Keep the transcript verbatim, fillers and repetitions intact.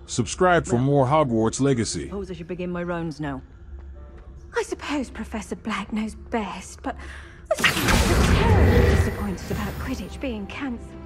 Subscribe for more Hogwarts Legacy. Suppose I should begin my rounds now. I suppose Professor Black knows best, but I'm terribly disappointed about Quidditch being cancelled.